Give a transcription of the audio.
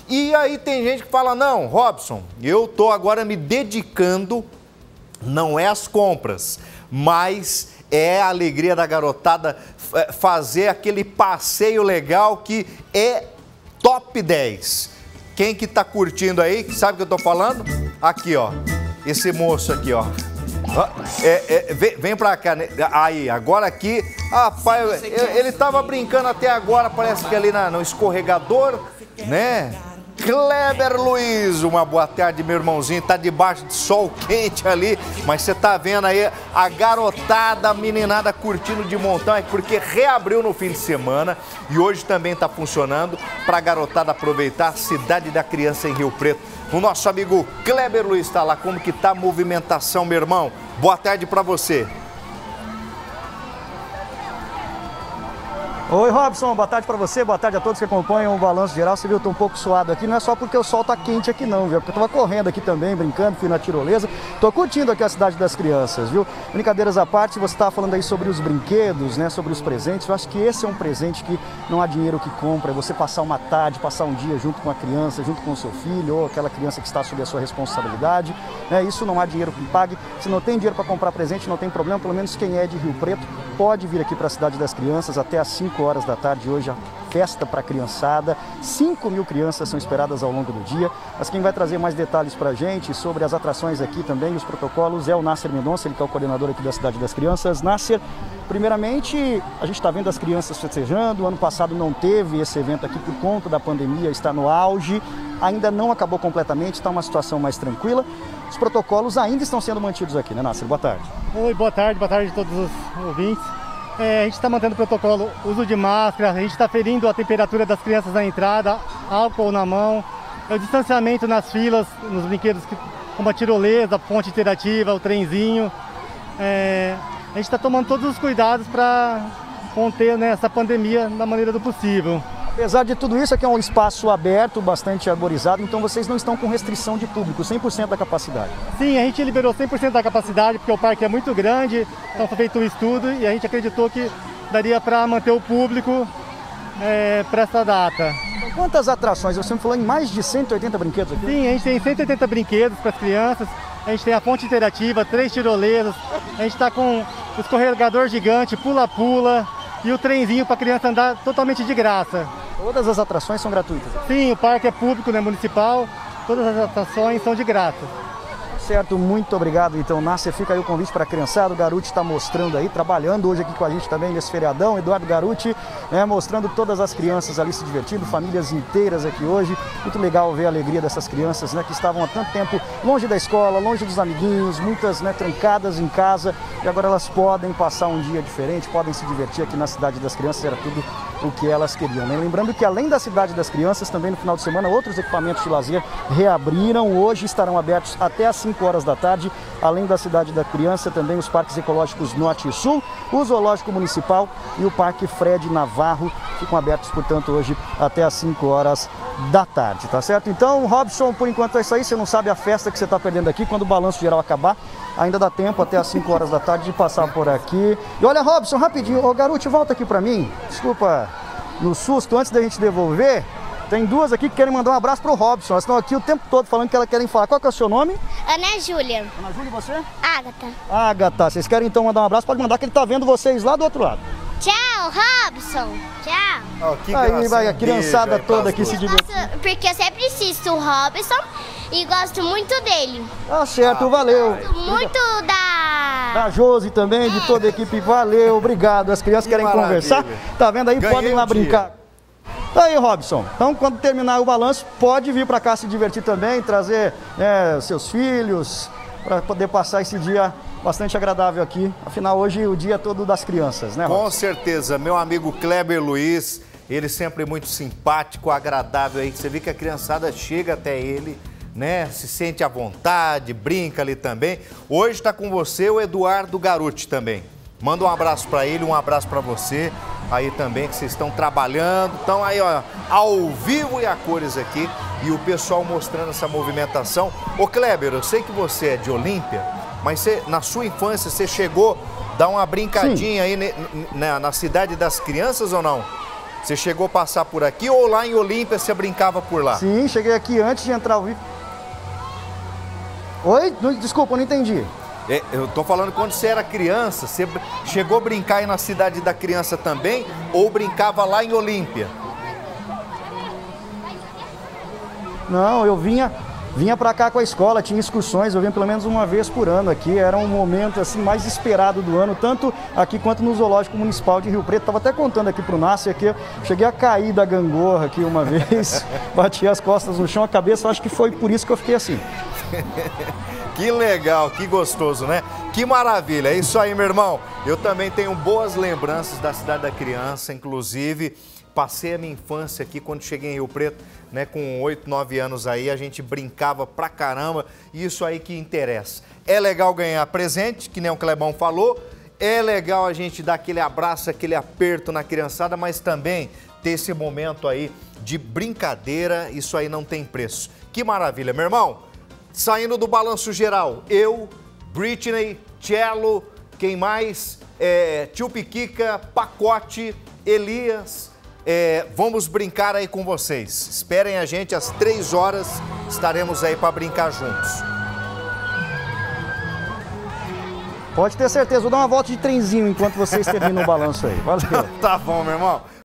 E aí tem gente que fala, não, Robson, eu tô agora me dedicando, não é às compras, mas é a alegria da garotada fazer aquele passeio legal que é top 10. Quem que tá curtindo aí, que sabe o que eu tô falando? Aqui, ó, esse moço aqui, ó. Vem pra cá, né? Aí, agora aqui, rapaz, ele tava brincando até agora, parece que ali no escorregador, né? Kleber Luiz, uma boa tarde, meu irmãozinho, tá debaixo de sol quente ali, mas você tá vendo aí a garotada, a meninada curtindo de montão, é porque reabriu no fim de semana e hoje também tá funcionando pra garotada aproveitar a Cidade da Criança em Rio Preto. O nosso amigo Kleber Luiz tá lá, como que tá a movimentação, meu irmão? Boa tarde pra você. Oi, Robson, boa tarde para você, boa tarde a todos que acompanham o Balanço Geral. Você viu, eu tô um pouco suado aqui, não é só porque o sol tá quente aqui não, viu? Porque eu tava correndo aqui também, brincando, fui na tirolesa. Tô curtindo aqui a Cidade das Crianças, viu? Brincadeiras à parte, você tava falando aí sobre os brinquedos, né? Sobre os presentes. Eu acho que esse é um presente que não há dinheiro que compra. É você passar uma tarde, passar um dia junto com a criança, junto com o seu filho, ou aquela criança que está sob a sua responsabilidade, né? Isso não há dinheiro que pague. Se não tem dinheiro para comprar presente, não tem problema. Pelo menos quem é de Rio Preto pode vir aqui para a Cidade das Crianças até às 5 horas da tarde hoje, a festa para a criançada. 5.000 crianças são esperadas ao longo do dia. Mas quem vai trazer mais detalhes para a gente sobre as atrações aqui também, os protocolos, é o Nasser Mendonça, ele que é o coordenador aqui da Cidade das Crianças. Nasser, primeiramente, a gente está vendo as crianças festejando. O ano passado não teve esse evento aqui por conta da pandemia, está no auge. Ainda não acabou completamente, está uma situação mais tranquila. Os protocolos ainda estão sendo mantidos aqui, né, Nasser? Boa tarde. Oi, boa tarde a todos os ouvintes. A gente está mantendo o protocolo, uso de máscara, a gente está ferindo a temperatura das crianças na entrada, álcool na mão, o distanciamento nas filas, nos brinquedos como a tirolesa, a ponte interativa, o trenzinho. A gente está tomando todos os cuidados para conter, né, essa pandemia da maneira do possível. Apesar de tudo isso, aqui é um espaço aberto, bastante arborizado, então vocês não estão com restrição de público, 100% da capacidade. Sim, a gente liberou 100% da capacidade, porque o parque é muito grande, então foi feito um estudo e a gente acreditou que daria para manter o público para essa data. Então, quantas atrações? Você me falou em mais de 180 brinquedos aqui? Sim, a gente tem 180 brinquedos para as crianças, a gente tem a ponte interativa, 3 tirolesas, a gente está com o escorregador gigante, pula-pula, e o trenzinho para a criança andar totalmente de graça. Todas as atrações são gratuitas? Sim, o parque é público, né, municipal, todas as atrações são de graça. Certo, muito obrigado. Então, Nasser, fica aí o convite para a criançada. O Garuti está mostrando aí, trabalhando hoje aqui com a gente também nesse feriadão. Eduardo Garuti, né, mostrando todas as crianças ali se divertindo, famílias inteiras aqui hoje. Muito legal ver a alegria dessas crianças, né, que estavam há tanto tempo longe da escola, longe dos amiguinhos, muitas, né, trancadas em casa. E agora elas podem passar um dia diferente, podem se divertir aqui na Cidade das Crianças. Era tudo o que elas queriam, né? Lembrando que além da Cidade das Crianças, também no final de semana, outros equipamentos de lazer reabriram. Hoje estarão abertos até às 5 horas da tarde. Além da Cidade da Criança, também os parques ecológicos Norte e Sul, o Zoológico Municipal e o Parque Fred Navarro ficam abertos, portanto, hoje até às 5 horas da tarde, tá certo? Então, Robson, por enquanto é isso aí. Você não sabe a festa que você está perdendo aqui. Quando o Balanço Geral acabar, ainda dá tempo até às 5 horas da tarde de passar por aqui. E olha, Robson, rapidinho, ô Garuti, volta aqui pra mim. Desculpa no susto, antes da gente devolver, tem duas aqui que querem mandar um abraço pro Robson. Elas estão aqui o tempo todo falando que elas querem falar. Qual que é o seu nome? Ana Júlia. Ana Júlia, e você? Agatha. Agatha. Vocês querem então mandar um abraço? Pode mandar que ele tá vendo vocês lá do outro lado. Tchau, Robson. Tchau. Oh, que aí vai a criançada toda aqui se divertindo. Porque eu sempre assisto o Robson e gosto muito dele. Tá certo, valeu. Gosto muito da Josi também, de toda a equipe, valeu, obrigado. As crianças querem conversar, tá vendo aí? Ganhei podem lá brincar. Tá aí, Robson. Então, quando terminar o balanço, pode vir para cá se divertir também, trazer seus filhos, para poder passar esse dia bastante agradável aqui. Afinal, hoje é o dia todo das crianças, né, Robson? Com certeza. Meu amigo Kleber Luiz, ele sempre muito simpático, agradável aí. Você vê que a criançada chega até ele, né? Se sente à vontade, brinca ali também. Hoje está com você o Eduardo Garuti também. Manda um abraço para ele, um abraço para você aí também, que vocês estão trabalhando. Estão aí, ó, ao vivo e a cores aqui. E o pessoal mostrando essa movimentação. Ô Kleber, eu sei que você é de Olímpia, mas você, na sua infância, você chegou a dar uma brincadinha aí na Cidade das Crianças ou não? Você chegou a passar por aqui ou lá em Olímpia você brincava por lá? Sim, cheguei aqui antes de entrar ao vivo. Oi? Desculpa, eu não entendi. Eu tô falando quando você era criança, você chegou a brincar aí na Cidade da Criança também ou brincava lá em Olímpia? Não, eu vinha pra cá com a escola, tinha excursões, eu vinha pelo menos uma vez por ano aqui, era um momento assim mais esperado do ano, tanto aqui quanto no Zoológico Municipal de Rio Preto. Tava até contando aqui pro Nácio aqui, eu cheguei a cair da gangorra aqui uma vez, bati as costas no chão, a cabeça, acho que foi por isso que eu fiquei assim. Que legal, que gostoso, né? Que maravilha, é isso aí, meu irmão. Eu também tenho boas lembranças da Cidade da Criança, inclusive passei a minha infância aqui quando cheguei em Rio Preto, né, com 8, 9 anos aí, a gente brincava pra caramba, e isso aí que interessa. É legal ganhar presente, que nem o Clebão falou, é legal a gente dar aquele abraço, aquele aperto na criançada, mas também ter esse momento aí de brincadeira, isso aí não tem preço. Que maravilha, meu irmão. Saindo do balanço geral, eu, Britney, Cello, quem mais? Tio Piquica, Pacote, Elias, vamos brincar aí com vocês. Esperem a gente, às 3 horas estaremos aí para brincar juntos. Pode ter certeza, vou dar uma volta de trenzinho enquanto vocês terminam o balanço aí. Valeu. Tá bom, meu irmão.